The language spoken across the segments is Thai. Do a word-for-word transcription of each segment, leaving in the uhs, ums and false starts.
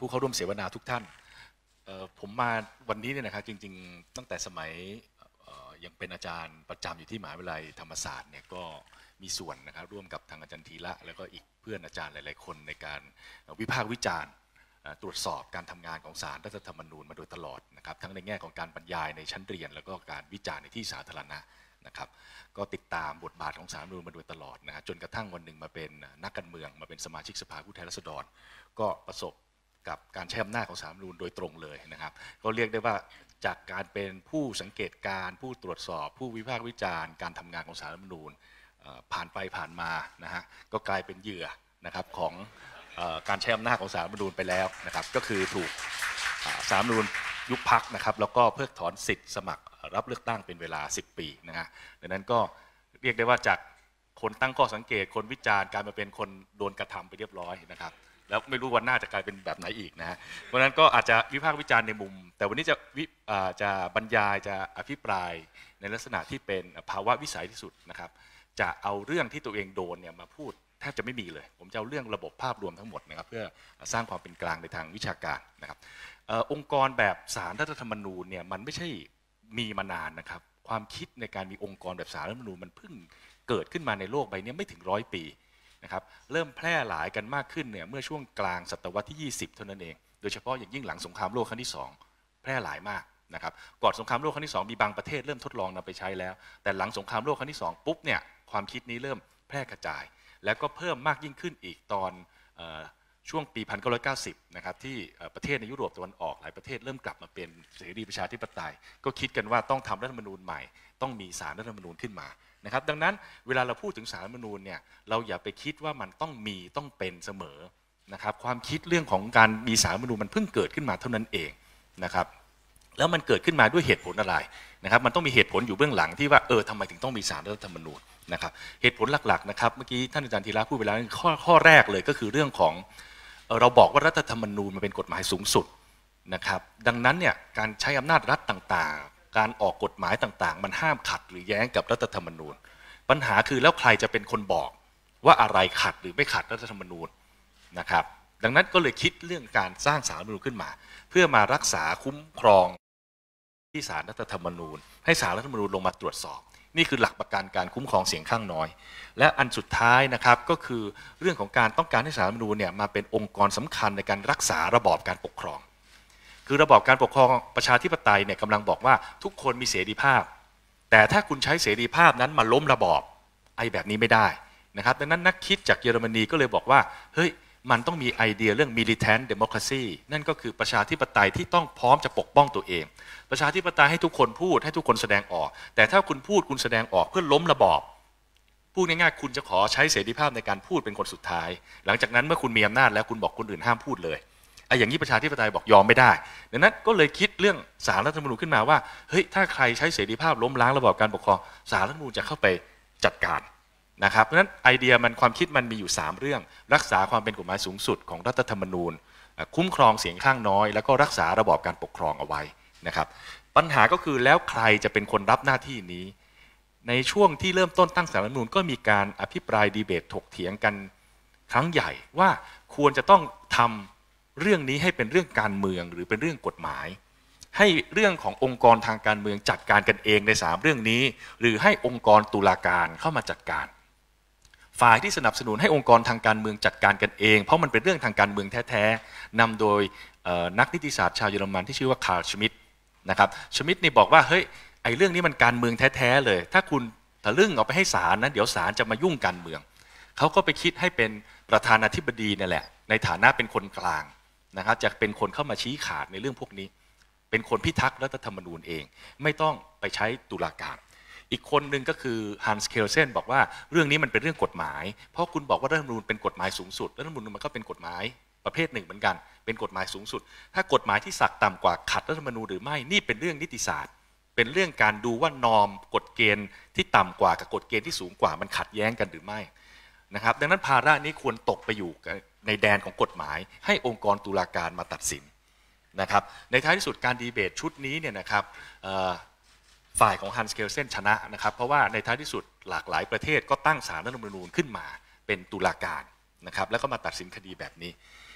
ผู้เข้าร่วมเสวนาทุกท่านผมมาวันนี้เนี่ยนะครับจริงๆตั้งแต่สมัยยังเป็นอาจารย์ประจำอยู่ที่มหาวิทยาลัยธรรมศาสตร์เนี่ยก็มีส่วนนะครับร่วมกับทางอาจารย์ธีระแล้วก็อีกเพื่อนอาจารย์หลายๆคนในการวิพากษ์วิจารณ์ตรวจสอบการทำงานของศาลรัฐธรรมนูญมาโดยตลอดนะครับทั้งในแง่ของการบรรยายในชั้นเรียนแล้วก็การวิจารณ์ในที่สาธารณะนะครับก็ติดตามบทบาทของศาลรัฐธรรมนูญมาโดยตลอดนะฮะจนกระทั่งวันหนึ่งมาเป็นนักการเมืองมาเป็นสมาชิกสภาผู้แทนราษฎรก็ประสบกับการใช้อำนาจของศาลรัฐธรรมนูญโดยตรงเลยนะครับก็เรียกได้ว่าจากการเป็นผู้สังเกตการผู้ตรวจสอบผู้วิพากษ์วิจารณ์การทำงานของศาลรัฐธรรมนูญผ่านไปผ่านมานะฮะก็กลายเป็นเหยื่อนะครับของการใช้อำนาจของศาลรัฐธรรมนูญไปแล้วนะครับก็คือถูกศาลรัฐธรรมนูญยุบพรรคนะครับแล้วก็เพิกถอนสิทธิ์สมัครรับเลือกตั้งเป็นเวลาสิบปีนะฮะดังนั้นก็เรียกได้ว่าจากคนตั้งข้อสังเกตคนวิจารณ์กลายมาเป็นคนโดนกระทำไปเรียบร้อยนะครับแล้วไม่รู้วันหน้าจะกลายเป็นแบบไหนอีกนะฮะเพราะฉะนั้นก็อาจจะวิพากษ์วิจารณ์ในมุมแต่วันนี้จะวิจะบรรยายจะอภิปรายในลักษณะที่เป็นภาวะวิสัยที่สุดนะครับจะเอาเรื่องที่ตัวเองโดนเนี่ยมาพูดแทบจะไม่มีเลยผมจะเอาเรื่องระบบภาพรวมทั้งหมดนะครับเพื่อสร้างความเป็นกลางในทางวิชาการนะครับองค์กรแบบศาลรัฐธรรมนูญเนี่ยมันไม่ใช่มีมานานนะครับความคิดในการมีองค์กรแบบศาลรัฐธรรมนูญมันเพิ่งเกิดขึ้นมาในโลกใบนี้ไม่ถึงร้อยปีนะครับเริ่มแพร่หลายกันมากขึ้นเนี่ยเมื่อช่วงกลางศตวรรษที่ยี่สิบเท่านั้นเองโดยเฉพาะอย่างยิ่งหลังสงครามโลกครั้งที่สองแพร่หลายมากนะครับก่อนสงครามโลกครั้งที่สองมีบางประเทศเริ่มทดลองนำไปใช้แล้วแต่หลังสงครามโลกครั้งที่สองปุ๊บเนี่ยความคิดนี้เริ่มแพร่กระจายแล้วก็เพิ่มมากยิ่งขึ้นอีกตอนช่วงปีหนึ่งพันเก้าร้อยเก้าสิบนะครับที่ประเทศในยุโรปตะวันออกหลายประเทศเริ่มกลับมาเป็นเสรีประชาธิปไตยก็คิดกันว่าต้องทำรัฐธรรมนูญใหม่ต้องมีศาลรัฐธรรมนูญขึ้นมานะครับดังนั้นเวลาเราพูดถึงศาลรัฐธรรมนูญเนี่ยเราอย่าไปคิดว่ามันต้องมีต้องเป็นเสมอนะครับความคิดเรื่องของการมีศาลรัฐธรรมนูญมันเพิ่งเกิดขึ้นมาเท่านั้นเองนะครับแล้วมันเกิดขึ้นมาด้วยเหตุผลอะไรนะครับมันต้องมีเหตุผลอยู่เบื้องหลังที่ว่าเออทำไมถึงต้องมีศาลรัฐธรรมนูญนะครับเหตุผลหลักๆนะครับเมื่อกี้ท่านอาจารย์ธีระพูดไปแล้วข้อข้อแรกเลยก็คือเรื่องของเราบอกว่ารัฐธรรมนูญมันเป็นกฎหมายสูงสุดนะครับดังนั้นเนี่ยการใช้อำนาจรัฐต่างๆการออกกฎหมายต่างๆมันห้ามขัดหรือแย้งกับรัฐธรรมนูญปัญหาคือแล้วใครจะเป็นคนบอกว่าอะไรขัดหรือไม่ขัดรัฐธรรมนูญนะครับดังนั้นก็เลยคิดเรื่องการสร้างศาลรัฐธรรมนูญขึ้นมาเพื่อมารักษาคุ้มครองที่ศาลรัฐธรรมนูญให้ศาลรัฐธรรมนูญลงมาตรวจสอบนี่คือหลักประกันการคุ้มครองเสียงข้างน้อยและอันสุดท้ายนะครับก็คือเรื่องของการต้องการให้ศาลรัฐธรรมนูญเนี่ยมาเป็นองค์กรสำคัญในการรักษาระบอบการปกครองคือระบอบการปกครองประชาธิปไตยเนี่ยกำลังบอกว่าทุกคนมีเสรีภาพแต่ถ้าคุณใช้เสรีภาพนั้นมาล้มระบอบไอ้แบบนี้ไม่ได้นะครับดังนั้นนักคิดจากเยอรมนีก็เลยบอกว่าเฮ้ยมันต้องมีไอเดียเรื่อง militant democracy นั่นก็คือประชาธิปไตยที่ต้องพร้อมจะปกป้องตัวเองประชาธิปไตยให้ทุกคนพูดให้ทุกคนแสดงออกแต่ถ้าคุณพูดคุณแสดงออกเพื่อล้มระบอบพูดง่ายๆคุณจะขอใช้เสรีภาพในการพูดเป็นคนสุดท้ายหลังจากนั้นเมื่อคุณมีอำนาจแล้วคุณบอกคนอื่นห้ามพูดเลยไอ้อย่างนี้ประชาธิปไตยบอกยอมไม่ได้ดังนั้นก็เลยคิดเรื่องศาลรัฐธรรมนูญขึ้นมาว่าเฮ้ยถ้าใครใช้เสรีภาพล้มล้างระบอบการปกครองศาลรัฐธรรมนูญจะเข้าไปจัดการนะครับเพราะฉะนั้นไอเดียมันความคิดมันมีอยู่สามเรื่องรักษาความเป็นกฎหมายสูงสุดของรัฐธรรมนูญคุ้มครองเสียงข้างน้อยแล้วก็รักษาระบอบการปกครองเอาไว้นะครับปัญหาก็คือแล้วใครจะเป็นคนรับหน้าที่นี้ในช่วงที่เริ่มต้นตั้งศาลรัฐธรรมนูญก็มีการอภิปรายดีเบตถกเถียงกันครั้งใหญ่ว่าควรจะต้องทำเรื่องนี้ให้เป็นเรื่องการเมืองหรือเป็นเรื่องกฎหมายให้เรื่องขององค์กรทางการเมืองจัดการกันเองในสามเรื่องนี้หรือให้องค์กรตุลาการเข้ามาจัดการฝ่ายที่สนับสนุนให้องค์กรทางการเมืองจัดการกันเองเพราะมันเป็นเรื่องทางการเมืองแท้ๆนำโดยนักนิติศาสตร์ชาวเยอรมันที่ชื่อว่าคาร์ล ชมิดนะครับชมิดนี่บอกว่าเฮ้ยไอ้เรื่องนี้มันการเมืองแท้ๆเลยถ้าคุณทะลึ่งเอาไปให้ศาลนะเดี๋ยวศาลจะมายุ่งการเมืองเขาก็ไปคิดให้เป็นประธานาธิบดีนี่แหละในฐานะเป็นคนกลางนะครับจะเป็นคนเข้ามาชี้ขาดในเรื่องพวกนี้เป็นคนพิทักษ์รัฐธรรมนูญเองไม่ต้องไปใช้ตุลาการอีกคนหนึ่งก็คือฮันส์ เคลเซนบอกว่าเรื่องนี้มันเป็นเรื่องกฎหมายเพราะคุณบอกว่ารัฐธรรมนูญเป็นกฎหมายสูงสุดรัฐธรรมนูญมันก็เป็นกฎหมายประเภทหนึ่งเหมือนกันเป็นกฎหมายสูงสุดถ้ากฎหมายที่สักต่ำกว่าขัดรัฐธรรมนูญหรือไม่นี่เป็นเรื่องนิติศาสตร์เป็นเรื่องการดูว่านอร์มกฎเกณฑ์ที่ต่ำกว่ากับกฎเกณฑ์ที่สูงกว่ามันขัดแย้งกันหรือไม่นะครับดังนั้นภาระนี้ควรตกไปอยู่ในแดนของกฎหมายให้องค์กรตุลาการมาตัดสินนะครับในท้ายที่สุดการดีเบตชุดนี้เนี่ยนะครับฝ่ายของฮันส์ เคลเซนชนะนะครับเพราะว่าในท้ายที่สุดหลากหลายประเทศก็ตั้งศาลรัฐธรรมนูญขึ้นมาเป็นตุลาการนะครับแล้วก็มาตัดสินคดีแบบนี้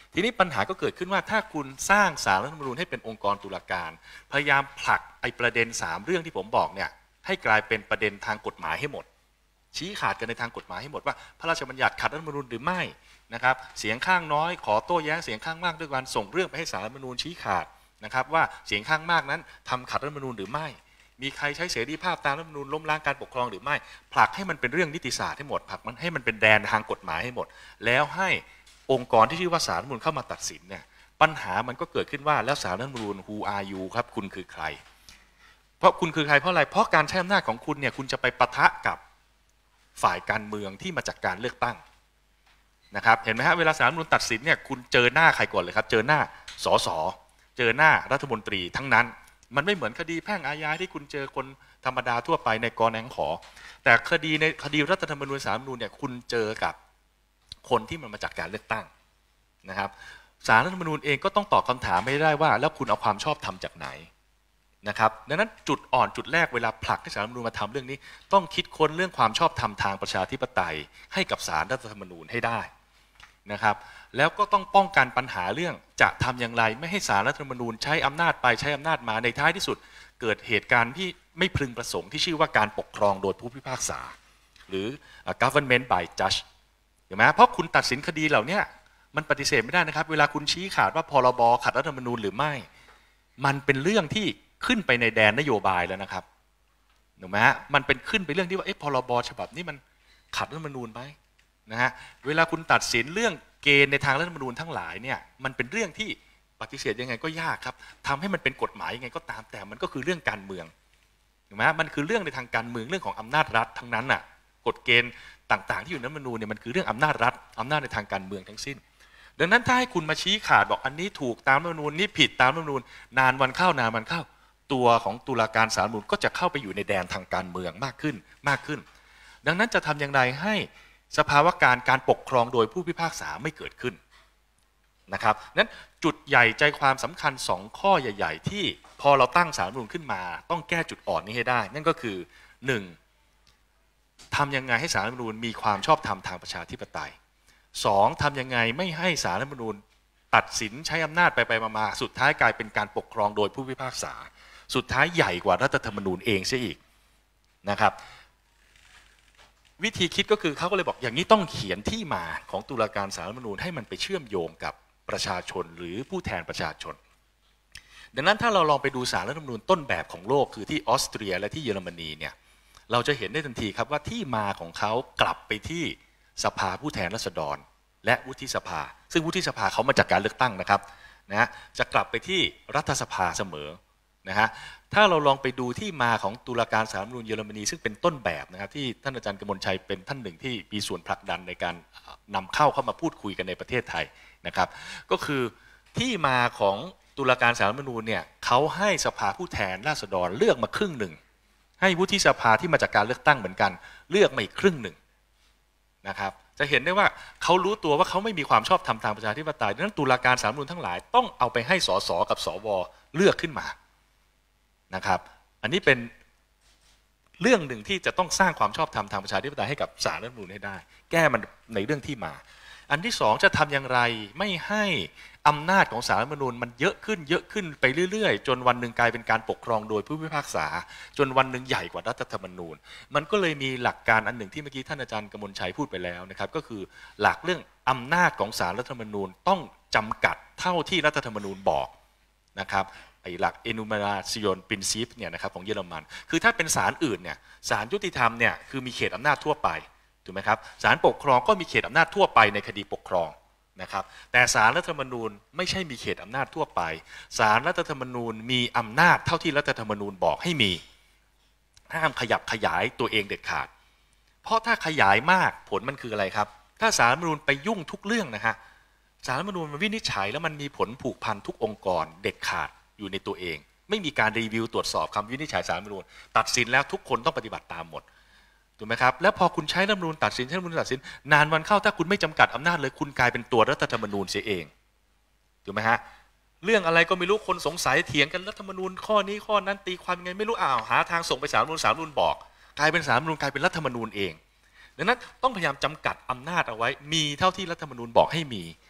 ทีนี้ปัญหาก็เกิดขึ้นว่าถ้าคุณสร้างศาลรัฐธรรมนูญให้เป็นองค์กรตุลาการพยายามผลักไอ้ประเด็นสามเรื่องที่ผมบอกเนี่ยให้กลายเป็นประเด็นทางกฎหมายให้หมดชี้ขาดกันในทางกฎหมายให้หมดว่าพระราชบัญญัติขัดรัฐธรรมนูญหรือไม่นะครับเสียงข้างน้อยขอโต้แย้งเสียงข้างมากด้วยการส่งเรื่องไปให้ศาลรัฐธรรมนูญชี้ขาดนะครับว่าเสียงข้างมากนั้นทำขัดรัฐธรรมนูญหรือไม่มีใครใช้เสรีภาพตามรัฐธรรมนูญล้มล้างการปกครองหรือไม่ผลักให้มันเป็นเรื่องนิติศาสตร์ให้หมดผลักมันให้มันเป็นแดนทางกฎหมายให้หมดแล้วให้องค์กรที่ชื่อว่าศาลรัฐธรรมนูญเข้ามาตัดสินเนี่ยปัญหามันก็เกิดขึ้นว่าแล้วศาลรัฐธรรมนูญ who are you ครับคุณคือใครเพราะคุณคือใครเพราะอะไรเพราะการใช้อำนาจของคุณเนี่ยคุณจะไปปะทะกับฝ่ายการเมืองที่มาจากการเลือกตั้งนะครับเห็นไหมฮะเวลาศาลรัฐธรรมนูญตัดสินเนี่ยคุณเจอหน้าใครก่อนเลยครับเจอหน้าสสเจอหน้ารัฐมนตรีทั้งนั้นมันไม่เหมือนคดีแพ่งอาญาที่คุณเจอคนธรรมดาทั่วไปในกรแหนงขอแต่คดีในคดีรัฐธรรมนูญศาลรัฐธรรมนูญเนี่ยคุณเจอกับคนที่มันมาจากการเลือกตั้งนะครับศาลรัฐธรรมนูญเองก็ต้องตอบคำถามไม่ได้ว่าแล้วคุณเอาความชอบธรรมจากไหนนะครับดังนั้นจุดอ่อนจุดแรกเวลาผลักให้ศาลรัฐธรรมนูญมาทำเรื่องนี้ต้องคิดค้นเรื่องความชอบธรรมทางประชาธิปไตยให้กับศาลรัฐธรรมนูญให้ได้นะครับแล้วก็ต้องป้องกันปัญหาเรื่องจะทำอย่างไรไม่ให้ศาลรัฐธรรมนูญใช้อำนาจไปใช้อำนาจมาในท้ายที่สุดเกิดเหตุการณ์ที่ไม่พึงประสงค์ที่ชื่อว่าการปกครองโดยผู้พิพากษาหรือ government by judge เห็นไหมเพราะคุณตัดสินคดีเหล่านี้มันปฏิเสธไม่ได้นะครับเวลาคุณชี้ขาดว่าพรบขัดรัฐธรรมนูญหรือไม่มันเป็นเรื่องที่ขึ้นไปในแดนนโยบายแล้วนะครับถูกไหมฮะมันเป็นขึ้นไปเรื่องที่ว่าเอ๊ะพรบฉบับนี้มันขัดรัฐธรรมนูญไหมนะฮะเวลาคุณตัดสินเรื่องเกณฑ์ในทางรัฐธรรมนูญทั้งหลายเนี่ยมันเป็นเรื่องที่ปฏิเสธยังไงก็ยากครับทำให้มันเป็นกฎหมายยังไงก็ตามแต่มันก็คือเรื่องการเมืองถูกไหมมันคือเรื่องในทางการเมืองเรื่องของอำนาจรัฐทั้งนั้นน่ะกฎเกณฑ์ต่างๆที่อยู่ในรัฐธรรมนูญเนี่ยมันคือเรื่องอำนาจรัฐอำนาจในทางการเมืองทั้งสิ้นดังนั้นถ้าให้คุณมาชี้ขาดบอกอันนี้ถูกตามรัฐธรรมนูญนี่ผิดตามรัฐธรรมนูญนานวันเข้านานวันเข้าตัวของตุลาการศาลรัฐธรรมนูญก็จะเข้าไปอยู่ในแดนทางการเมืองมากขึ้นมากขึ้นดังนั้นจะทำอย่างไรให้สภาวะการการปกครองโดยผู้พิพากษาไม่เกิดขึ้นนะครับนั้นจุดใหญ่ใจความสำคัญสองข้อใหญ่ๆที่พอเราตั้งศาลรัฐธรรมนูญขึ้นมาต้องแก้จุดอ่อนนี้ให้ได้นั่นก็คือหนึ่งทำยังไงให้ศาลรัฐธรรมนูญมีความชอบธรรมทางประชาธิปไตยสองทำยังไงไม่ให้ศาลรัฐธรรมนูญตัดสินใช้อำนาจไปไปมาๆสุดท้ายกลายเป็นการปกครองโดยผู้พิพากษาสุดท้ายใหญ่กว่ารัฐธรรมนูญเองเสียอีกนะครับวิธีคิดก็คือเขาก็เลยบอกอย่างนี้ต้องเขียนที่มาของตุลาการศาลรัฐธรรมนูญให้มันไปเชื่อมโยงกับประชาชนหรือผู้แทนประชาชนดังนั้นถ้าเราลองไปดูศาลรัฐธรรมนูญต้นแบบของโลกคือที่ออสเตรียและที่เยอรมนีเนี่ยเราจะเห็นได้ทันทีครับว่าที่มาของเขากลับไปที่สภาผู้แทนราษฎรและวุฒิสภาซึ่งวุฒิสภาเขามาจากการเลือกตั้งนะครับนะจะกลับไปที่รัฐสภาเสมอนะฮะถ้าเราลองไปดูที่มาของตุลาการศาลรัฐธรรมนูญเยอรมนีซึ่งเป็นต้นแบบนะครับที่ท่านอาจารย์กมลชัยเป็นท่านหนึ่งที่มีส่วนผลักดันในการนำเข้าเข้ามาพูดคุยกันในประเทศไทยนะครับก็คือที่มาของตุลาการศาลรัฐธรรมนูญเนี่ยเขาให้สภาผู้แทนราษฎรเลือกมาครึ่งหนึ่งให้วุฒิสภาที่มาจากการเลือกตั้งเหมือนกันเลือกมาอีกครึ่งหนึ่งนะครับจะเห็นได้ว่าเขารู้ตัวว่าเขาไม่มีความชอบธรรมทางประชาธิปไตยดังนั้นตุลาการศาลรัฐธรรมนูญทั้งหลายต้องเอาไปให้สสกับสวเลือกขึ้นมานะครับอันนี้เป็นเรื่องหนึ่งที่จะต้องสร้างความชอบธรรมทางประชาธิปไตยให้กับศาลรัฐธรรมนูญให้ได้แก้มันในเรื่องที่มาอันที่สองจะทำอย่างไรไม่ให้อำนาจของศาลรัฐธรรมนูญมันเยอะขึ้นเยอะขึ้นไปเรื่อยๆจนวันหนึ่งกลายเป็นการปกครองโดยผู้พิพากษาจนวันหนึ่งใหญ่กว่ารัฐธรรมนูญมันก็เลยมีหลักการอันหนึ่งที่เมื่อกี้ท่านอาจารย์กมลชัยพูดไปแล้วนะครับก็คือหลักเรื่องอำนาจของศาลรัฐธรรมนูญต้องจำกัดเท่าที่รัฐธรรมนูญบอกนะครับไอ้หลัก enumeration principle เนี่ยนะครับของเยอรมันคือถ้าเป็นศาลอื่นเนี่ยศาลยุติธรรมเนี่ยคือมีเขตอำนาจทั่วไปถูกไหมครับศาลปกครองก็มีเขตอำนาจทั่วไปในคดีปกครองนะครับแต่ศาลรัฐธรรมนูญไม่ใช่มีเขตอำนาจทั่วไปศาลรัฐธรรมนูญมีอำนาจเท่าที่รัฐธรรมนูญบอกให้มีห้ามขยับขยายตัวเองเด็ดขาดเพราะถ้าขยายมากผลมันคืออะไรครับถ้าศาลรัฐธรรมนูญไปยุ่งทุกเรื่องนะฮะศาลรัฐธรรมนูญมันวินิจฉัยแล้วมันมีผลผูกพันทุกองค์กรเด็ดขาดอยู่ในตัวเองไม่มีการรีวิวตรวจสอบคำวินิจฉัยศาลรัฐธรรมนูญตัดสินแล้วทุกคนต้องปฏิบัติตามหมดถูกไหมครับแล้วพอคุณใช้รัฐธรรมนูญตัดสินใช้รัฐธรรมนูญตัดสินนานวันเข้าถ้าคุณไม่จำกัดอำนาจเลยคุณกลายเป็นตัวรัฐธรรมนูญเสียเองถูกไหมฮะเรื่องอะไรก็ไม่รู้คนสงสัยเถียงกันรัฐธรรมนูญข้อนี้ข้อนั้นตีความยังไงไม่รู้อ้าวหาทางส่งไปศาลรัฐธรรมนูญศาลรัฐธรรมนูญบอกกลายเป็นศาลรัฐธรรมนูญกลายเป็นรัฐธรรมนูญเองดังนั้นต้องพยายามจำกัดอำนาจเอาไว้มีเท่าที่รัฐธรรมนูญบอกให้มี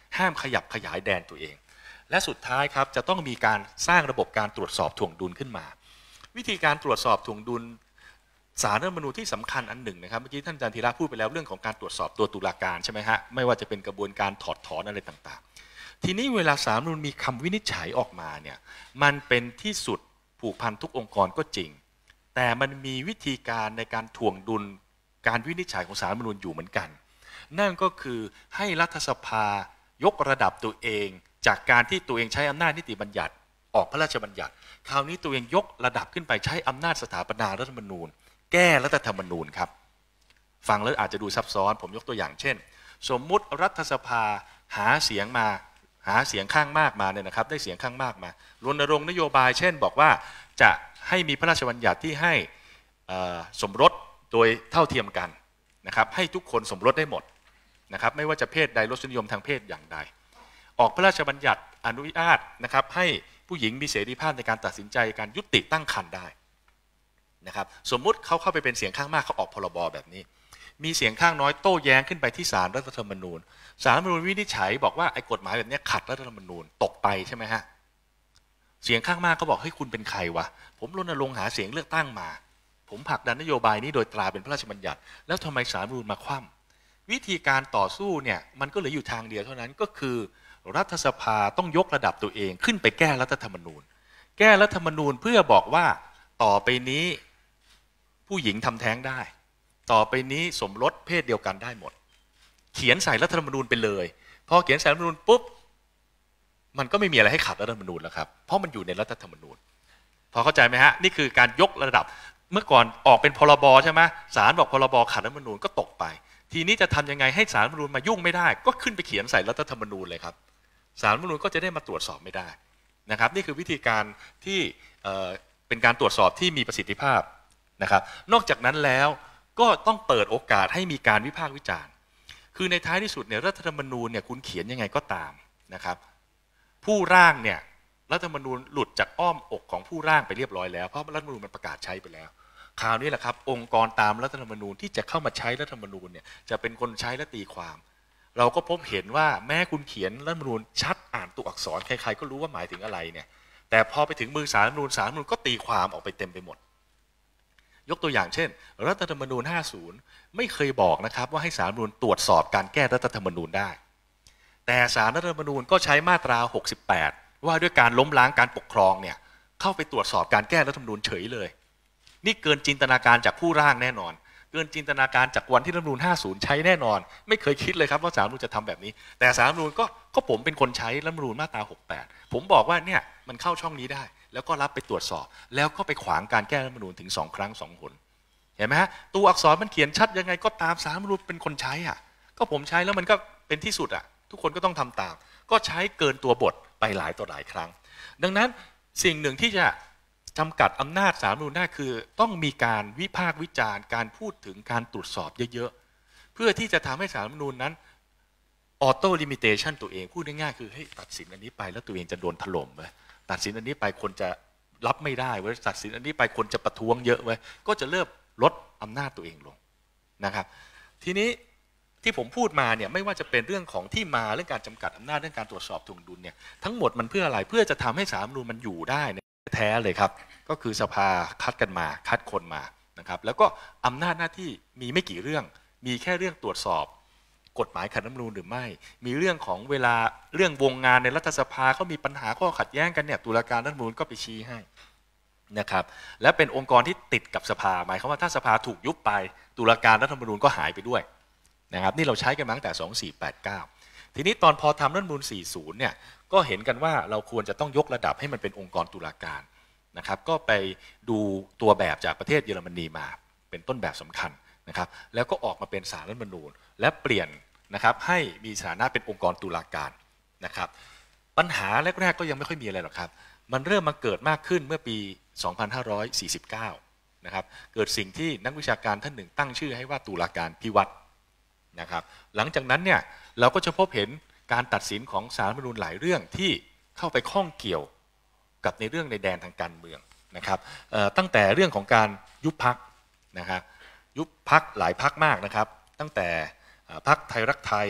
ห้ามขยับขยายแดนตัวเองและสุดท้ายครับจะต้องมีการสร้างระบบการตรวจสอบถ่วงดุลขึ้นมาวิธีการตรวจสอบถ่วงดุลศาลรัฐธรรมนูญที่สำคัญอันหนึ่งนะครับเมื่อกี้ท่านอาจารย์ธีระพูดไปแล้วเรื่องของการตรวจสอบตัวตุลาการใช่ไหมฮะไม่ว่าจะเป็นกระบวนการถอดถอนอะไรต่างๆทีนี้เวลาศาลรัฐธรรมนูญมีคำวินิจฉัยออกมาเนี่ยมันเป็นที่สุดผูกพันทุกองค์กรก็จริงแต่มันมีวิธีการในการถ่วงดุลการวินิจฉัยของศาลรัฐธรรมนูญอยู่เหมือนกันนั่นก็คือให้รัฐสภายกระดับตัวเองจากการที่ตัวเองใช้อำนาจนิติบัญญัติออกพระราชบัญญัติคราวนี้ตัวเองยกระดับขึ้นไปใช้อำนาจสถาปนารัฐธรรมนูญแก้รัฐธรรมนูญครับฟังแล้วอาจจะดูซับซ้อนผมยกตัวอย่างเช่นสมมุติรัฐสภาหาเสียงมาหาเสียงข้างมากมาเนี่ยนะครับได้เสียงข้างมากมารณรงค์นโยบายเช่นบอกว่าจะให้มีพระราชบัญญัติที่ให้สมรสโดยเท่าเทียมกันนะครับให้ทุกคนสมรสได้หมดนะครับไม่ว่าจะเพศใดรสนิยมทางเพศอย่างใดออกพระราชบัญญัติอนุญาตนะครับให้ผู้หญิงมีเสรีภาพในการตัดสินใจการยุติตั้งครรภ์ได้นะครับสมมุติเขาเข้าไปเป็นเสียงข้างมากเขาออกพรบแบบนี้มีเสียงข้างน้อยโต้แย้งขึ้นไปที่ศาลรัฐธรรมนูญศาลรัฐธรรมนูญวินิจฉัยบอกว่าไอ้กฎหมายแบบนี้ขัดรัฐธรรมนูญตกไปใช่ไหมฮะเสียงข้างมากเขาบอกเฮ้ยคุณเป็นใครวะผมรณรงค์หาเสียงเลือกตั้งมาผมผลักดันนโยบายนี้โดยตราเป็นพระราชบัญญัติแล้วทำไมศาลรัฐธรรมนูญมาคว่ำวิธีการต่อสู้เนี่ยมันก็เหลืออยู่ทางเดียวเท่านั้นก็คือรัฐสภาต้องยกระดับตัวเองขึ้นไปแก้รัฐธรรมนูญแก้รัฐธรรมนูญเพื่อบอกว่าต่อไปนี้ผู้หญิงทำแท้งได้ต่อไปนี้สมรสเพศเดียวกันได้หมดเขียนใส่รัฐธรรมนูญไปเลยพอเขียนใส่รัฐธรรมนูญปุ๊บมันก็ไม่มีอะไรให้ขัดรัฐธรรมนูญแล้วครับเพราะมันอยู่ในรัฐธรรมนูญพอเข้าใจไหมฮะนี่คือการยกระดับเมื่อก่อนออกเป็นพรบใช่ไหมศาลบอกพรบขัดรัฐธรรมนูญก็ตกไปทีนี้จะทำยังไงให้ศาลรัฐธรรมนูญมายุ่งไม่ได้ก็ขึ้นไปเขียนใส่รัฐธรรมนูญเลยครับศาลรัฐธรรมนูญก็จะได้มาตรวจสอบไม่ได้นะครับนี่คือวิธีการที่เป็นการตรวจสอบที่มีประสิทธิภาพนะครับนอกจากนั้นแล้วก็ต้องเปิดโอกาสให้มีการวิพากษ์วิจารณ์คือในท้ายที่สุดเนี่ยรัฐธรรมนูญเนี่ยคุณเขียนยังไงก็ตามนะครับผู้ร่างเนี่ยรัฐธรรมนูญหลุดจากอ้อมอกของผู้ร่างไปเรียบร้อยแล้วเพราะรัฐธรรมนูญมันประกาศใช้ไปแล้วคราวนี้แหละครับองค์กรตามรัฐธรรมนูญที่จะเข้ามาใช้รัฐธรรมนูญเนี่ยจะเป็นคนใช้และตีความเราก็พบเห็นว่าแม้คุณเขียนรัฐธรรมนูญชัดอ่านตัวอักษรใครๆก็รู้ว่าหมายถึงอะไรเนี่ยแต่พอไปถึงมือศาลรัฐธรรมนูญศาลรัฐธรรมนูญก็ตีความออกไปเต็มไปหมดยกตัวอย่างเช่นรัฐธรรมนูญห้าสิบไม่เคยบอกนะครับว่าให้ศาลรัฐธรรมนูญตรวจสอบการแก้รัฐธรรมนูญได้แต่ศาลรัฐธรรมนูญก็ใช้มาตราหกสิบแปดว่าด้วยการล้มล้างการปกครองเนี่ยเข้าไปตรวจสอบการแก้รัฐธรรมนูญเฉยเลยนี่เกินจินตนาการจากผู้ร่างแน่นอนเกินจินตนาการจากวันที่รัฐธรรมนูญห้าสิบใช้แน่นอนไม่เคยคิดเลยครับว่าศาลรัฐธรรมนูญจะทำแบบนี้แต่ศาลรัฐธรรมนูญก็ก็ผมเป็นคนใช้รัฐธรรมนูญมาตราหกสิบแปดผมบอกว่าเนี่ยมันเข้าช่องนี้ได้แล้วก็รับไปตรวจสอบแล้วก็ไปขวางการแก้รัฐธรรมนูญถึงสองครั้งสองหนเห็นไหมฮะตัวอักษรมันเขียนชัดยังไงก็ตามศาลรัฐธรรมนูญเป็นคนใช้อ่ะก็ผมใช้แล้วมันก็เป็นที่สุดอ่ะทุกคนก็ต้องทำตามก็ใช้เกินตัวบทไปหลายต่อหลายครั้งดังนั้นสิ่งหนึ่งที่จะจำกัดอำนาจศาลรัฐธรรมนูญได้คือต้องมีการวิพากษ์วิจารณ์การพูดถึงการตรวจสอบเยอะๆเพื่อที่จะทำให้ศาลรัฐธรรมนูญนั้นออโต้ลิมิเตชันตัวเองพูดง่ายๆคือให้ตัดสินอันนี้ไปแล้วตัวเองจะโดนถล่มไว้ตัดสินอันนี้ไปคนจะรับไม่ได้ไว้ตัดสินอันนี้ไปคนจะประท้วงเยอะไว้ก็จะเริ่มลดอำนาจตัวเองลงนะครับทีนี้ที่ผมพูดมาเนี่ยไม่ว่าจะเป็นเรื่องของที่มาเรื่องการจำกัดอำนาจเรื่องการตรวจสอบถ่วงดุลเนี่ยทั้งหมดมันเพื่ออะไรเพื่อจะทำให้ศาลรัฐธรรมนูญมันอยู่ได้แท้เลยครับก็คือสภาคัดกันมาคัดคนมานะครับแล้วก็อำนาจหน้าที่มีไม่กี่เรื่องมีแค่เรื่องตรวจสอบกฎหมายขัดรัฐธรรมนูญหรือไม่มีเรื่องของเวลาเรื่องวงงานในรัฐสภาเขามีปัญหาข้อขัดแย้งกันเนี่ยตุลาการรัฐธรรมนูญก็ไปชี้ให้นะครับและเป็นองค์กรที่ติดกับสภาหมายความว่าถ้าสภาถูกยุบไปตุลาการรัฐธรรมนูญก็หายไปด้วยนะครับนี่เราใช้กันมาตั้งแต่สองสี่แปดเก้าทีนี้ตอนพอทำรัฐธรรมนูญสี่สิบเนี่ยก็เห็นกันว่าเราควรจะต้องยกระดับให้มันเป็นองค์กรตุลาการนะครับก็ไปดูตัวแบบจากประเทศเยอรมนีมาเป็นต้นแบบสำคัญนะครับแล้วก็ออกมาเป็นศาลรัฐธรรมนูญและเปลี่ยนนะครับให้มีฐานะเป็นองค์กรตุลาการนะครับปัญหาแรกๆก็ยังไม่ค่อยมีอะไรหรอกครับมันเริ่มมาเกิดมากขึ้นเมื่อปีสองพันห้าร้อยสี่สิบเก้านะครับเกิดสิ่งที่นักวิชาการท่านหนึ่งตั้งชื่อให้ว่าตุลาการพิวัตรนะครับหลังจากนั้นเนี่ยเราก็จะพบเห็นการตัดสินของศาลรัฐธรรมนูญหลายเรื่องที่เข้าไปข้องเกี่ยวกับในเรื่องในแดนทางการเมืองนะครับตั้งแต่เรื่องของการยุบพรรคนะครับยุบพรรคหลายพรรคมากนะครับตั้งแต่พรรคไทยรักไทย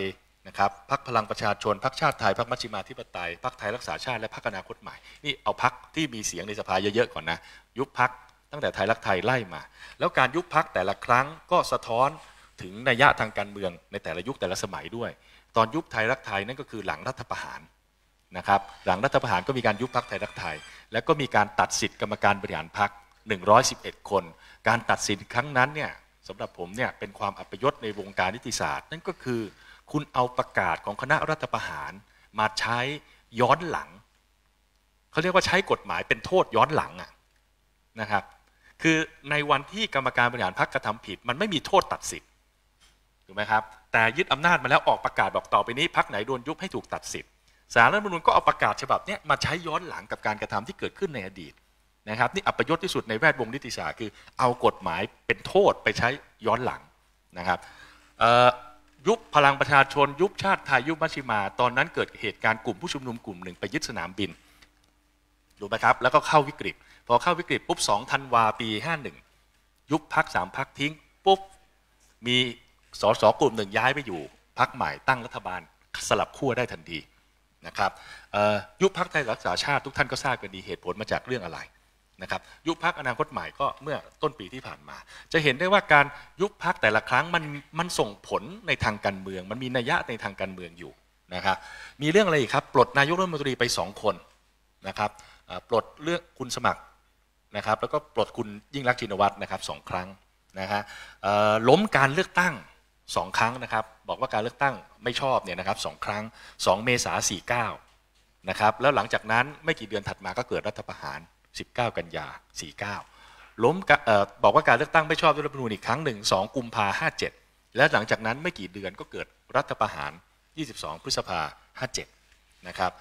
นะครับพรรคพลังประชาชนพรรคชาติไทยพรรคมัชฌิมาธิปไตยพรรคไทยรักษาชาติและพรรคอนาคตใหม่นี่เอาพรรคที่มีเสียงในสภาเยอะๆก่อนนะยุบพรรคตั้งแต่ไทยรักไทยไล่มาแล้วการยุบพรรคแต่ละครั้งก็สะท้อนถึงนัยยะทางการเมืองในแต่ละยุคแต่ละสมัยด้วยตอนยุบไทยรักไทยนั่นก็คือหลังรัฐประหารนะครับหลังรัฐประหารก็มีการยุบพรรคไทยรักไทยแล้วก็มีการตัดสิทธิ์กรรมการบริหารพรรคหนึ่งร้อยสิบเอ็ดคนการตัดสินครั้งนั้นเนี่ยสำหรับผมเนี่ยเป็นความอัปยศในวงการนิติศาสตร์นั่นก็คือคุณเอาประกาศของคณะรัฐประหารมาใช้ย้อนหลังเขาเรียกว่าใช้กฎหมายเป็นโทษย้อนหลังอะนะครับคือในวันที่กรรมการบริหารพรรคกระทำผิดมันไม่มีโทษตัดสิทธิ์ถูกไหมครับแต่ยึดอำนาจมาแล้วออกประกาศบอกต่อไปนี้พรรคไหนโดนยุบให้ถูกตัดสิทธิ์ศาลรัฐธรรมนูญก็เอาประกาศฉบับนี้มาใช้ย้อนหลังกับการกระทำที่เกิดขึ้นในอดีตนะครับนี่อัปยศที่สุดในแวดวงนิติศาสตร์คือเอากฎหมายเป็นโทษไปใช้ย้อนหลังนะครับยุบพลังประชาชนยุบชาติไทยยุบมัชฌิมาตอนนั้นเกิดเหตุการณ์กลุ่มผู้ชุมนุมกลุ่มหนึ่งไปยึดสนามบินดูไหมครับแล้วก็เข้าวิกฤตพอเข้าวิกฤตปุ๊บสองธันวาปีห้าสิบเอ็ดยุบพรรคสามพรรคทิ้งปุ๊บมีสสกลุ่มหนึ่งย้ายไปอยู่พรรคใหม่ตั้งรัฐบาลสลับขั้วได้ทันทีนะครับยุบพรรคไทยรักษาชาติทุกท่านก็ทราบกันดีเหตุผลมาจากเรื่องอะไรนะครับยุบพรรคอนาคตใหม่ก็เมื่อต้นปีที่ผ่านมาจะเห็นได้ว่าการยุบพรรคแต่ละครั้งมันมันส่งผลในทางการเมืองมันมีนัยยะในทางการเมืองอยู่นะครับมีเรื่องอะไรอีกครับปลดนายกรัฐมนตรีไปสองคนนะครับปลดเลือกคุณสมัครนะครับแล้วก็ปลดคุณยิ่งรักษณ์ชินวัตรนะครับสองครั้งนะฮะล้มการเลือกตั้งสองครั้งนะครับบอกว่าการเลือกตั้งไม่ชอบเนี่ยนะครับสองครั้งสองเมษายนสี่สิบเก้านะครับแล้วหลังจากนั้นไม่กี่เดือนถัดมาก็เกิดรัฐประหารสิบเก้ากันยาสี่สิบเก้าล้มบอกว่าการเลือกตั้งไม่ชอบด้วยรัฐธรรมนูญอีกครั้งหนึ่งสองกุมภาพันธ์ห้าสิบเจ็ดและหลังจากนั้นไม่กี่เดือนก็เกิดรัฐประหารยี่สิบสองพฤษภาคมห้าสิบเจ็ดนะครับ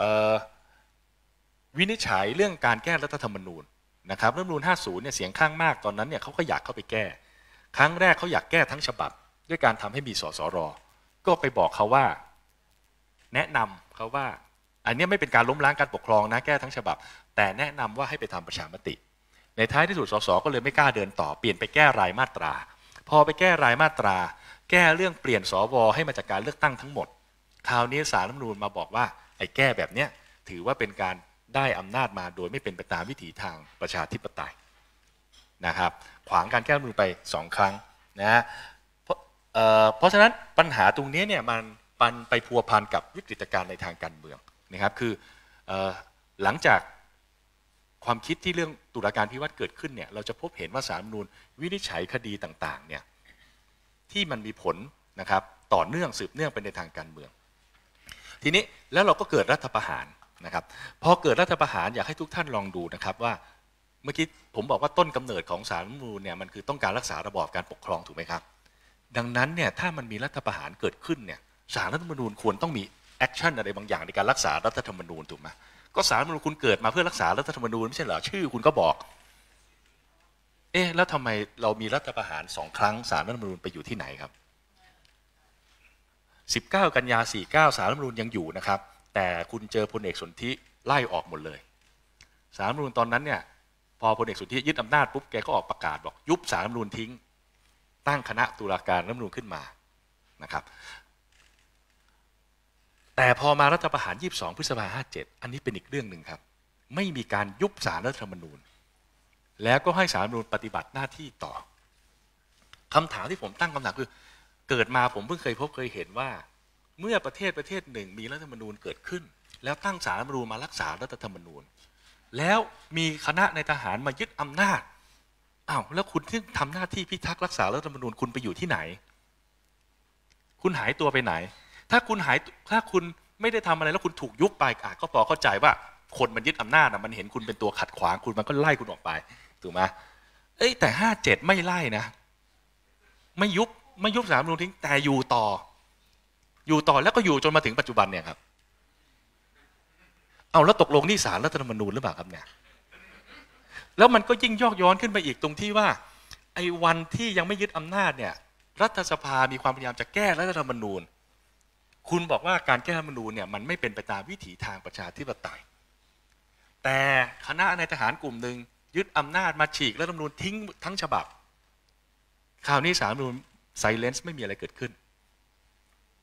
วินิจฉัยเรื่องการแก้รัฐธรรมนูญนะครับรัฐธรรมนูญห้าสิบเนี่ยเสียงข้างมากตอนนั้นเนี่ยเขาก็อยากเข้าไปแก้ครั้งแรกเขาอยากแก้ทั้งฉบับด้วยการทำให้มีสสรก็ไปบอกเขาว่าแนะนำเขาว่าอันนี้ไม่เป็นการล้มล้างการปกครองนะแก้ทั้งฉบับแต่แนะนำว่าให้ไปทำประชามติในท้ายที่สุดสสก็เลยไม่กล้าเดินต่อเปลี่ยนไปแก้รายมาตราพอไปแก้รายมาตราแก้เรื่องเปลี่ยนสวให้มาจากการเลือกตั้งทั้งหมดคราวนี้ศาลรัฐธรรมนูญมาบอกว่าไอ้แก้แบบเนี้ยถือว่าเป็นการได้อำนาจมาโดยไม่เป็นไปตามวิถีทางประชาธิปไตยนะครับขวางการแก้รัฐธรรมนูญไปสองครั้งนะเพราะเอ่อเพราะฉะนั้นปัญหาตรงนี้เนี่ยมันมันไปพัวพันกับวิกฤตการณ์ในทางการเมืองนะครับคือเอ่อหลังจากความคิดที่เรื่องตุลาการพิวัตรเกิดขึ้นเนี่ยเราจะพบเห็นว่าศาลรัฐธรรมนูญวินิจฉัยคดีต่างๆเนี่ยที่มันมีผลนะครับต่อเนื่องสืบเนื่องไปในทางการเมืองทีนี้แล้วเราก็เกิดรัฐประหารนะครับพอเกิดรัฐประหารอยากให้ทุกท่านลองดูนะครับว่าเมื่อกี้ผมบอกว่าต้นกำเนิดของศาลรัฐธรรมนูญเนี่ยมันคือต้องการรักษาระบอบการปกครองถูกไหมครับดังนั้นเนี่ยถ้ามันมีรัฐประหารเกิดขึ้นเนี่ยศาลรัฐธรรมนูญควรต้องมีแอคชั่นอะไรบางอย่างในการรักษารัฐธรรมนูญถูกไหมก็ศาลรัฐธรรมนูญคุณเกิดมาเพื่อรักษารัฐธรรมนูญไม่ใช่เหรอชื่อคุณก็บอกเอ๊ะแล้วทำไมเรามีรัฐประหารสองครั้งศาลรัฐธรรมนูญไปอยู่ที่ไหนครับสิบเก้ากันยาสี่สิบเก้าศาลรัฐธรรมนูญยังอยู่นะครับแต่คุณเจอพลเอกสนธิไล่ออกหมดเลยศาลรัฐธรรมนูญตอนนั้นเนี่ยพอพลเอกสนธิยึดอำนาจปุ๊บแกก็ออกประกาศบอกยุบศาลรัฐธรรมนูญทิ้งตั้งคณะตุลาการรัฐธรรมนูญขึ้นมานะครับแต่พอมารัฐประหารยี่สิบสองพฤษภาคมห้าสิบเจ็ดอันนี้เป็นอีกเรื่องหนึ่งครับไม่มีการยุบศาลรัฐธรรมนูญแล้วก็ให้ศาลรัฐธรรมนูญปฏิบัติหน้าที่ต่อคำถามที่ผมตั้งคำถามคือเกิดมาผมเพิ่งเคยพบเคยเห็นว่าเมื่อประเทศประเทศหนึ่งมีรัฐธรรมนูญเกิดขึ้นแล้วตั้งศาลรัฐธรรมนูญมารักษารัฐธรรมนูญแล้วมีคณะในทหารมายึดอำนาจอ้าวแล้วคุณที่ทำหน้าที่พิทักษ์รักษารัฐธรรมนูญคุณไปอยู่ที่ไหนคุณหายตัวไปไหนถ้าคุณหายถ้าคุณไม่ได้ทำอะไรแล้วคุณถูกยุบไปอ่ะก็พอเข้าใจว่าคนมันยึดอำนาจมันเห็นคุณเป็นตัวขัดขวางคุณมันก็ไล่คุณออกไปถูกไหมเอ้ยแต่ห้าเจ็ดไม่ไล่นะไม่ยุบไม่ยุบศาลรัฐธรรมนูญทิ้งแต่อยู่ต่ออยู่ต่อแล้วก็อยู่จนมาถึงปัจจุบันเนี่ยครับเอาแล้วตกลงนี่ศาลรัฐธรรมนูญหรือเปล่าครับเนี่ยแล้วมันก็ยิ่งยอกย้อนขึ้นไปอีกตรงที่ว่าไอ้วันที่ยังไม่ยึดอำนาจเนี่ยรัฐสภามีความพยายามจะแก้รัฐธรรมนูญคุณบอกว่าการแก้รัฐธรรมนูญเนี่ยมันไม่เป็นไปตามวิถีทางประชาธิปไตยแต่คณะนายทหารกลุ่มหนึ่งยึดอำนาจมาฉีกรัฐธรรมนูญทิ้งทั้งฉบับคราวนี้ศาลรัฐธรรมนูญไซเลนซ์ไม่มีอะไรเกิดขึ้น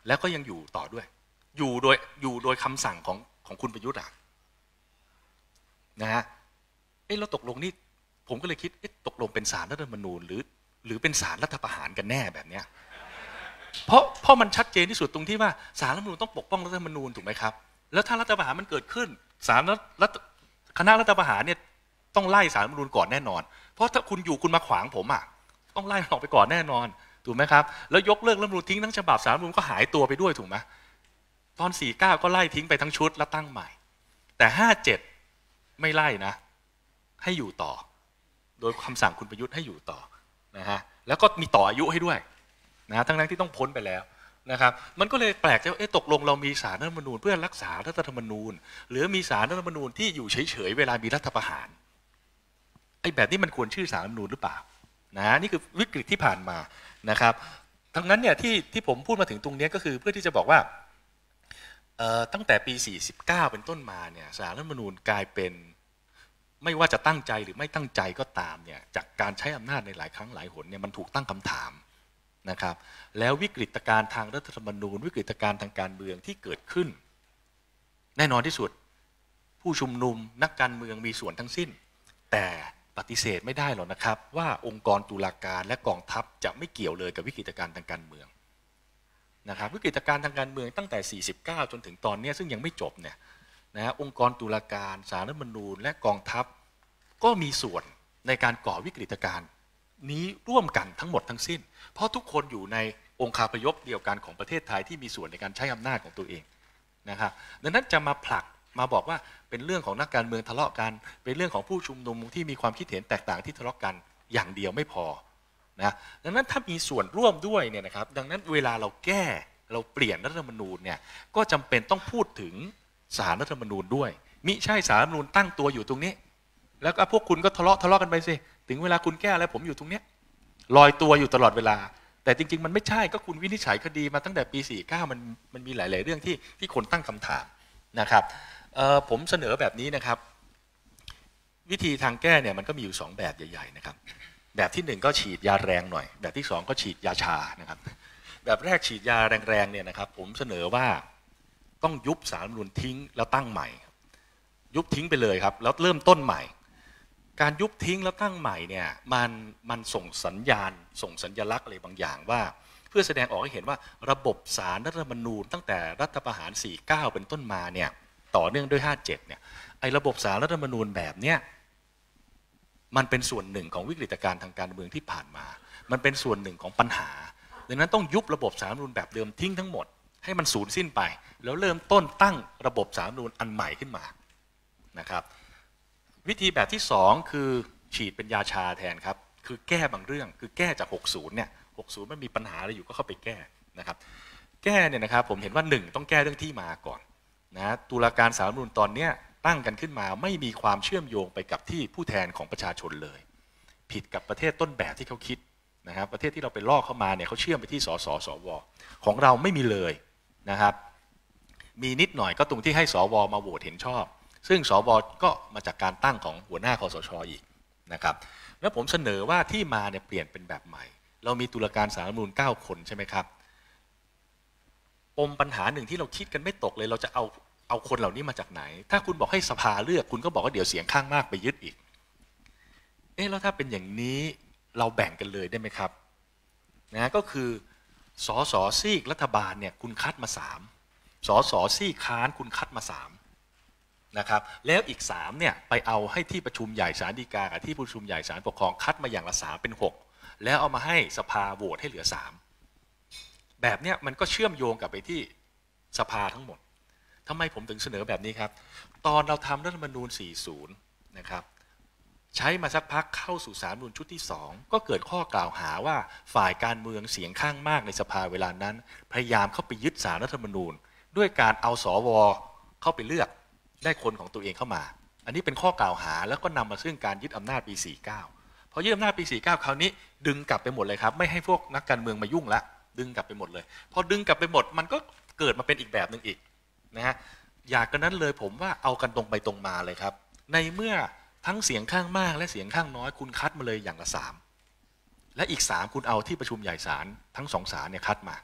แล้วก็ยังอยู่ต่อด้วยอยู่โดยอยู่โดยคำสั่งของของคุณประยุทธ์อ่ะนะฮะเอ๊ะแล้วตกลงนี่ผมก็เลยคิดเอ๊ะตกลงเป็นศาลรัฐธรรมนูญหรือหรือเป็นศาลรัฐประหารกันแน่แบบเนี้ยเพราะเพราะมันชัดเจนที่สุดตรงที่ว่าศาลรัฐธรรมนูญต้องปกป้องรัฐธรรมนูญถูกไหมครับแล้วถ้ารัฐประหารมันเกิดขึ้นศาลรัฐคณะรัฐประหารเนี่ยต้องไล่ศาลรัฐธรรมนูญก่อนแน่นอนเพราะถ้าคุณอยู่คุณมาขวางผมอ่ะต้องไล่ออกไปก่อนแน่นอนถูกไหมครับแล้วยกเลิกรัฐธรรมนูญทิ้งทั้งฉบับศาลรัฐธรรมนูญก็หายตัวไปด้วยถูกไหมตอนสี่สิบเก้าก็ไล่ทิ้งไปทั้งชุดแล้วตั้งใหม่แต่ห้าสิบเจ็ดไม่ไล่นะให้อยู่ต่อโดยคำสั่งคุณประยุทธ์ให้อยู่ต่อนะฮะแล้วก็มีต่ออายุให้ด้วยนะทั้งนั้นที่ต้องพ้นไปแล้วนะครับมันก็เลยแปลกใจว่าเอ๊ะตกลงเรามีศาลรัฐธรรมนูญเพื่อรักษารัฐธรรมนูญหรือมีศาลรัฐธรรมนูญที่อยู่เฉยๆเวลามีรัฐประหารไอ้แบบนี้มันควรชื่อศาลรัฐธรรมนูญหรือเปล่านะนี่คือวิกฤตที่ผ่านมานะครับทั้งนั้นเนี่ยที่ที่ผมพูดมาถึงตรงนี้ก็คือเพื่อที่จะบอกว่าตั้งแต่ปีสี่สิบเก้าเป็นต้นมาเนี่ยศาลรัฐธรรมนูญกลายเป็นไม่ว่าจะตั้งใจหรือไม่ตั้งใจก็ตามเนี่ยจากการใช้อำนาจในหลายครั้งหลายหนเนี่ยมันถูกตั้งคำถามนะครับแล้ววิกฤตการณ์ทางรัฐธรรมนูญวิกฤตการณ์ทางการเมืองที่เกิดขึ้นแน่นอนที่สุดผู้ชุมนุมนักการเมืองมีส่วนทั้งสิ้นแต่ปฏิเสธไม่ได้หรอกนะครับว่าองค์กรตุลาการและกองทัพจะไม่เกี่ยวเลยกับวิกฤตการณ์ทางการเมืองนะครับวิกฤตการณ์ทางการเมืองตั้งแต่สี่สิบเก้าจนถึงตอนนี้ซึ่งยังไม่จบเนี่ยนะองค์กรตุลาการศาลรัฐธรรมนูญและกองทัพก็มีส่วนในการก่อวิกฤตการณ์นี้ร่วมกันทั้งหมดทั้งสิ้นเพราะทุกคนอยู่ในองค์คาพยพเดียวกันของประเทศไทยที่มีส่วนในการใช้อำนาจของตัวเองนะครับดังนั้นจะมาผลักมาบอกว่าเป็นเรื่องของนักการเมืองทะเลาะกันเป็นเรื่องของผู้ชุมนุมที่มีความคิดเห็นแตกต่างที่ทะเลาะกันอย่างเดียวไม่พอนะดังนั้นถ้ามีส่วนร่วมด้วยเนี่ยนะครับดังนั้นเวลาเราแก้เราเปลี่ยนรัฐธรรมนูญเนี่ยก็จำเป็นต้องพูดถึงศาลรัฐธรรมนูญด้วยมิใช่ศาลรัฐธรรมนูญตั้งตัวอยู่ตรงนี้แล้วก็พวกคุณก็ทะเลาะทะเลาะกันไปสิถึงเวลาคุณแก้อะไรผมอยู่ตรงเนี้ยลอยตัวอยู่ตลอดเวลาแต่จริงๆมันไม่ใช่ก็คุณวินิจฉัยคดีมาตั้งแต่ปีสี่สิบเก้ามันมันมีหลายๆเรื่องที่ที่คนตั้งคำถามนะครับผมเสนอแบบนี้นะครับวิธีทางแก้เนี่ยมันก็มีอยู่สองแบบใหญ่ๆนะครับแบบที่หนึ่งก็ฉีดยาแรงหน่อยแบบที่สองก็ฉีดยาชานะครับแบบแรกฉีดยาแรงๆเนี่ยนะครับผมเสนอว่าต้องยุบศาลรัฐธรรมนูญทิ้งแล้วตั้งใหม่ยุบทิ้งไปเลยครับแล้วเริ่มต้นใหม่การยุบทิ้งแล้วตั้งใหม่เนี่ยมันมันส่งสัญญาณส่งสัญลักษณ์อะไรบางอย่างว่าเพื่อแสดงออกให้เห็นว่าระบบศาลรัฐธรรมนูญตั้งแต่รัฐประหารสี่สิบเก้าเป็นต้นมาเนี่ยต่อเนื่องด้วยห้าสิบเจ็ดเนี่ยไอ้ระบบศาลรัฐธรรมนูญแบบเนี้ยมันเป็นส่วนหนึ่งของวิกฤตการณ์ทางการเมืองที่ผ่านมามันเป็นส่วนหนึ่งของปัญหาดังนั้นต้องยุบระบบศาลรัฐธรรมนูญแบบเดิมทิ้งทั้งหมดให้มันสูญสิ้นไปแล้วเริ่มต้นตั้งระบบศาลรัฐธรรมนูญอันใหม่ขึ้นมานะครับวิธีแบบที่สองคือฉีดเป็นยาชาแทนครับคือแก้บางเรื่องคือแก้จากหกสิบเนี่ยหกสิบมันมีปัญหาอะไรอยู่ก็เข้าไปแก้นะครับแก้เนี่ยนะครับผมเห็นว่าหนึ่งต้องแก้เรื่องที่มาก่อนนะตุลาการศาลรัฐธรรมนูญตอนนี้ตั้งกันขึ้นมาไม่มีความเชื่อมโยงไปกับที่ผู้แทนของประชาชนเลยผิดกับประเทศต้นแบบที่เขาคิดนะครับประเทศที่เราไปลอกเข้ามาเนี่ยเขาเชื่อมไปที่สสสวของเราไม่มีเลยนะครับมีนิดหน่อยก็ตรงที่ให้สวมาโหวตเห็นชอบซึ่งสวก็มาจากการตั้งของหัวหน้าคสช.อีกนะครับแล้วผมเสนอว่าที่มาเนี่ยเปลี่ยนเป็นแบบใหม่เรามีตุลาการศาลรัฐธรรมนูญเก้าคนใช่ไหมครับปมปัญหาหนึ่งที่เราคิดกันไม่ตกเลยเราจะเอาเอาคนเหล่านี้มาจากไหนถ้าคุณบอกให้สภาเลือกคุณก็บอกว่าเดี๋ยวเสียงข้างมากไปยึดอีกเอ๊ะแล้วถ้าเป็นอย่างนี้เราแบ่งกันเลยได้ไหมครับนะก็คือสสซีกรัฐบาลเนี่ยคุณคัดมาสามสสซีกค้านคุณคัดมาสามนะครับแล้วอีกสามเนี่ยไปเอาให้ที่ประชุมใหญ่ศาลฎีกากับที่ประชุมใหญ่ศาลปกครองคัดมาอย่างละสามเป็นหกแล้วเอามาให้สภาโหวตให้เหลือสามแบบเนี้ยมันก็เชื่อมโยงกับไปที่สภาทั้งหมดทำไมผมถึงเสนอแบบนี้ครับตอนเราทำรัฐธรรมนูญสี่สิบนะครับใช้มาสักพักเข้าสู่ศาลรัฐธรรมนูญชุดที่สองก็เกิดข้อกล่าวหาว่าฝ่ายการเมืองเสียงข้างมากในสภาเวลานั้นพยายามเข้าไปยึดศาลรัฐธรรมนูญด้วยการเอาสวเข้าไปเลือกได้คนของตัวเองเข้ามาอันนี้เป็นข้อกล่าวหาแล้วก็นำมาซึ่งการยึดอำนาจปีสี่สิบเก้าพอยึดอำนาจปีสี่สิบเก้าคราวนี้ดึงกลับไปหมดเลยครับไม่ให้พวกนักการเมืองมายุ่งละดึงกลับไปหมดเลยพอดึงกลับไปหมดมันก็เกิดมาเป็นอีกแบบหนึ่งอีกนะฮะอยากกันนั้นเลยผมว่าเอากันตรงไปตรงมาเลยครับในเมื่อทั้งเสียงข้างมากและเสียงข้างน้อยคุณคัดมาเลยอย่างละสามและอีกสามคุณเอาที่ประชุมใหญ่ศาลทั้งสองศาลเนี่ยคัดมา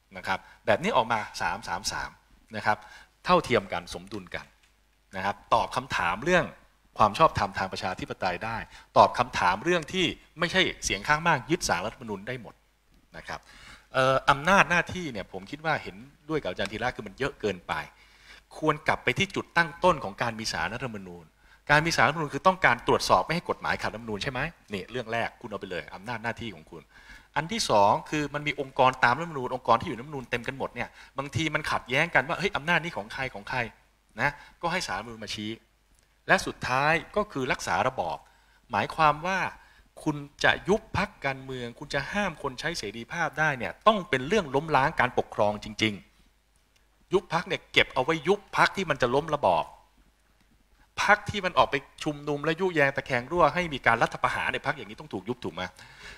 นะครับแบบนี้ออกมาสาม สาม สามนะครับเท่าเทียมกันสมดุลกันนะครับตอบคำถามเรื่องความชอบธรรมทางประชาธิปไตยได้ตอบคำถามเรื่องที่ไม่ใช่เสียงข้างมากยึดศาลรัฐธรรมนูญได้หมดนะครับอำนาจหน้าที่เนี่ยผมคิดว่าเห็นด้วยกับอาจารย์ธีระคือมันเยอะเกินไปควรกลับไปที่จุดตั้งต้นของการมีศาลรัฐธรรมนูญการมีศาลรัฐธรรมนูญคือต้องการตรวจสอบไม่ให้กฎหมายขัดรัฐธรรมนูญใช่ไหมนี่เรื่องแรกคุณเอาไปเลยอำนาจหน้าที่ของคุณอันที่สองคือมันมีองค์กรตามรัฐธรรมนูญองค์กรที่อยู่ในรัฐธรรมนูญเต็มกันหมดเนี่ยบางทีมันขัดแย้งกันว่าเฮ้ยอำนาจนี้ของใครของใครนะก็ให้ศาลรัฐธรรมนูญมาชี้และสุดท้ายก็คือรักษาระบอบหมายความว่าคุณจะยุบพรรคการเมืองคุณจะห้ามคนใช้เสรีภาพได้เนี่ยต้องเป็นเรื่องล้มล้างการปกครองจริงๆยุบพรรคเนี่ยเก็บเอาไว้ยุบพรรคที่มันจะล้มระบอบพรรคที่มันออกไปชุมนุมและยุแยงตะแคงรั่วให้มีการรัฐประหารในพรรคอย่างนี้ต้องถูกยุบถูกไหม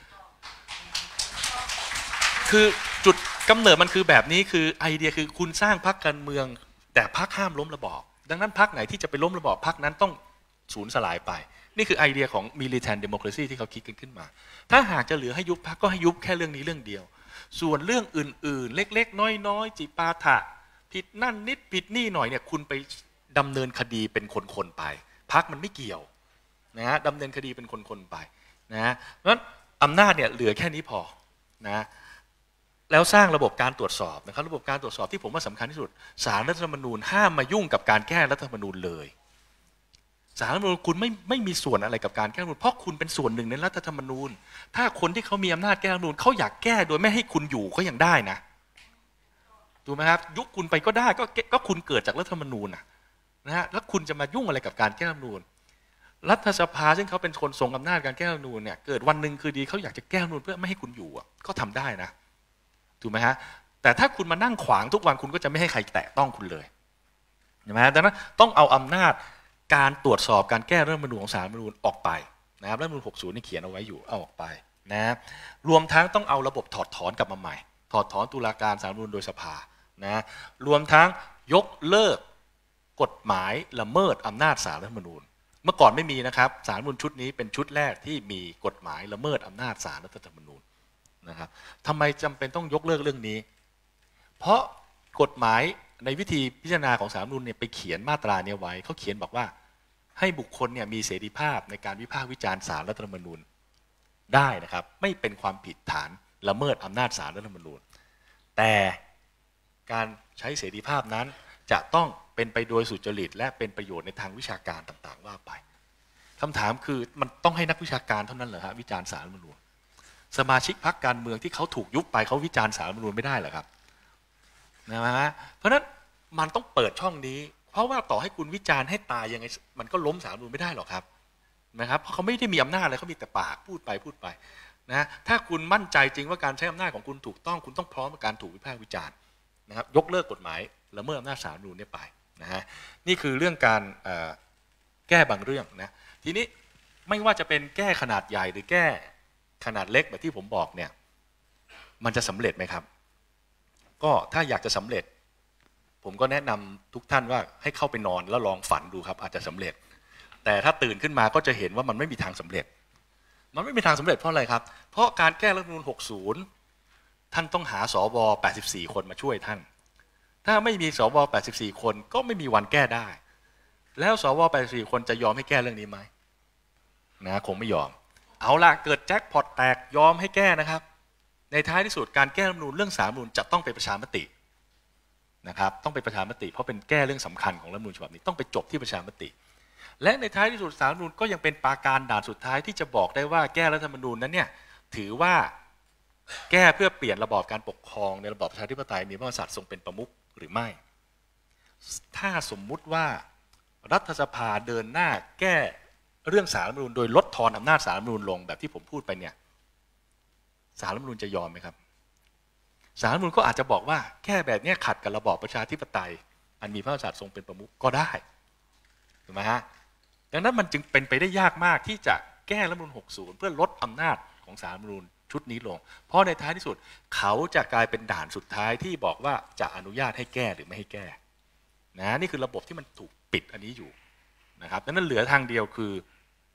คือจุดกำเนิดมันคือแบบนี้คือไอเดียคือคุณสร้างพรรคการเมืองแต่พรรคห้ามล้มระบอบดังนั้นพรรคไหนที่จะไปล้มระบอบพรรคนั้นต้องสูญสลายไปนี่คือไอเดียของ militant democracy ที่เขาคิดกันขึ้นมาถ้าหากจะเหลือให้ยุบพรรคก็ให้ยุบแค่เรื่องนี้เรื่องเดียวส่วนเรื่องอื่นๆเล็กๆน้อยๆจิปาถะผิดนั่นนิดผิดนี่หน่อยเนี่ยคุณไปดำเนินคดีเป็นคนๆไปพรรคมันไม่เกี่ยวนะฮะดำเนินคดีเป็นคนๆไปนะเพราะฉะนั้นอำนาจเนี่ยเหลือแค่นี้พอนะแล้วสร้างระบบการตรวจสอบนะครับระบบการตรวจสอบที่ผมว่าสำคัญที่สุดศาลรัฐธรรมนูญห้ามมายุ่งกับการแก้รัฐธรรมนูญเลยศาลรัฐธรรมนูญคุณไม่ไม่มีส่วนอะไรกับการแก้รัฐธรรมนูญเพราะคุณเป็นส่วนหนึ่งในรัฐธรรมนูญถ้าคนที่เขามีอำนาจแก้รัฐธรรมนูญเขาอยากแก้โดยไม่ให้คุณอยู่ก็ยังได้นะถูกไหมครับยุบคุณไปก็ได้ก็ก็คุณเกิดจากรัฐธรรมนูญนะนะฮะแล้วคุณจะมายุ่งอะไรกับการแก้รัฐธรรมนูญรัฐสภาซึ่งเขาเป็นคนทรงอำนาจการแก้รัฐธรรมนูญเนี่ยเกิดวันหนึ่งคือดีเขาอยากจะแก้รัฐธรรมนูญเพื่อไม่ให้คุณอยู่ก็ทำได้นะถูกไหมฮะแต่ถ้าคุณมานั่งขวางทุกวันคุณก็จะไม่ให้ใครแตะต้องคุณเลยใช่ไหมดังนั้นต้องเอาอำนาจการตรวจสอบการแก้รัฐธรรมนูญของศาลรัฐธรรมนูญออกไปนะครับรัฐธรรมนูญหกสิบนี่เขียนเอาไว้อยู่เอาออกไปนะรวมทั้งต้องเอาระบบถอดถอนกลับมาใหม่ถอดถอนตุลาการศาลรัฐธรรมนูญโดยสภานะรวมทั้งยกเลิกกฎหมายละเมิดอำนาจศาลรัฐธรรมนูญเมื่อก่อนไม่มีนะครับศาลรัฐธรรมนูญชุดนี้เป็นชุดแรกที่มีกฎหมายละเมิดอำนาจศาลรัฐธรรมนูญนะครับทำไมจำเป็นต้องยกเลิกเรื่องนี้เพราะกฎหมายในวิธีพิจารณาของศาลรัฐธรรมนูญเนี่ยไปเขียนมาตรานี้ไว้เขาเขียนบอกว่าให้บุคคลเนี่ยมีเสรีภาพในการวิพากษ์วิจารณ์ศาลรัฐธรรมนูญได้นะครับไม่เป็นความผิดฐานละเมิดอำนาจศาลรัฐธรรมนูญแต่การใช้เสรีภาพนั้นจะต้องเป็นไปโดยสุจริตและเป็นประโยชน์ในทางวิชาการต่างๆว่าไปคำถามคือมันต้องให้นักวิชาการเท่านั้นเหรอฮะวิจารณ์ศาลรัฐธรรมนูญสมาชิกพรรคการเมืองที่เขาถูกยุบไปเขาวิจารณ์ศาลรัฐธรรมนูญไม่ได้เหรอครับนะฮะเพราะฉะนั้นมันต้องเปิดช่องนี้เพราะว่าต่อให้คุณวิจารณ์ให้ตายยังไงมันก็ล้มศาลรัฐธรรมนูญไม่ได้หรอกครับนะครับเพราะเขาไม่ได้มีอำนาจอะไรเขามีแต่ปากพูดไปพูดไปนะถ้าคุณมั่นใจจริงว่าการใช้อำนาจของคุณถูกต้องคุณต้องพร้อมกับการถูกวิพากษ์วิจารณ์นะครับยกเลิกกฎหมายละเมิดอำนาจศาลรัฐธรรมนูญเนี่ยไปนะฮะนี่คือเรื่องการแก้บางเรื่องนะทีนี้ไม่ว่าจะเป็นแก้ขนาดใหญ่หรือแก้ขนาดเล็กแบบที่ผมบอกเนี่ยมันจะสำเร็จไหมครับก็ถ้าอยากจะสำเร็จผมก็แนะนำทุกท่านว่าให้เข้าไปนอนแล้วลองฝันดูครับอาจจะสำเร็จแต่ถ้าตื่นขึ้นมาก็จะเห็นว่ามันไม่มีทางสำเร็จมันไม่มีทางสำเร็จเพราะอะไรครับเพราะการแก้รัฐธรรมนูญหกสิบท่านต้องหาสวแปดสิบสี่คนมาช่วยท่านถ้าไม่มีสวแปดสิบสี่คนก็ไม่มีวันแก้ได้แล้วสวแปดสิบสี่คนจะยอมให้แก้เรื่องนี้ไหมนะคงไม่ยอมเอาละเกิดแจ็คพอตแตกยอมให้แก้นะครับในท้ายที่สุดการแก้รัฐธรรมนูญเรื่องศาลรัฐธรรมนูญจะต้องเป็นประชามตินะครับต้องเป็นประชามติเพราะเป็นแก้เรื่องสำคัญของรัฐธรรมนูญฉบับนี้ต้องไปจบที่ประชามติและในท้ายที่สุดศาลรัฐธรรมนูญก็ยังเป็นปราการด่านสุดท้ายที่จะบอกได้ว่าแก้รัฐธรรมนูญนั้นเนี่ยถือว่าแก้เพื่อเปลี่ยนระบอบการปกครองในระบอบประชาธิปไตยมีพระมหากษัตริย์ทรงเป็นประมุขหรือไม่ถ้าสมมุติว่ารัฐสภาเดินหน้าแก้เรื่องศาลรัฐธรรมนูญโดยลดทอนอำนาจศาลรัฐธรรมนูญลงแบบที่ผมพูดไปเนี่ยศาลรัฐธรรมนูญจะยอมไหมครับศาลรัฐธรรมนูญก็อาจจะบอกว่าแก้แบบนี้ขัดกับระบอบประชาธิปไตยอันมีพระมหากษัตริย์ทรงเป็นประมุขก็ได้ถูกไหมฮะดังนั้นมันจึงเป็นไปได้ยากมากที่จะแก้รัฐธรรมนูญหกสิบเพื่อลดอำนาจของศาลรัฐธรรมนูญชุดนี้ลงเพราะในท้ายที่สุดเขาจะกลายเป็นด่านสุดท้ายที่บอกว่าจะอนุญาตให้แก้หรือไม่ให้แก้นะนี่คือระบบที่มันถูกปิดอันนี้อยู่นะครับดังนั้นเหลือทางเดียวคือ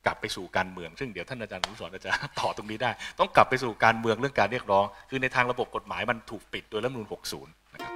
กลับไปสู่การเมืองซึ่งเดี๋ยวท่านอาจารย์อนุสรณ์อาจจะต่อตรงนี้ได้ต้องกลับไปสู่การเมืองเรื่องการเรียกร้องคือในทางระบบกฎหมายมันถูกปิดโดยรัฐธรรมนูญหกสิบนะครับ